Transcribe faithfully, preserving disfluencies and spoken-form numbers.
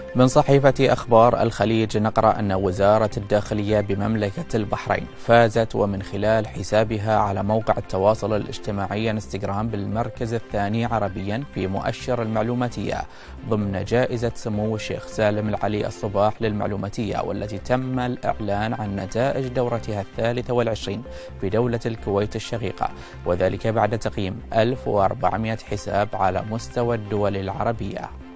من صحيفة أخبار الخليج نقرأ أن وزارة الداخلية بمملكة البحرين فازت ومن خلال حسابها على موقع التواصل الاجتماعي انستغرام بالمركز الثاني عربيا في مؤشر المعلوماتية ضمن جائزة سمو الشيخ سالم العلي الصباح للمعلوماتية، والتي تم الإعلان عن نتائج دورتها الثالثة والعشرين في دولة الكويت الشقيقة، وذلك بعد تقييم ألف وأربعمئة حساب على مستوى الدول العربية.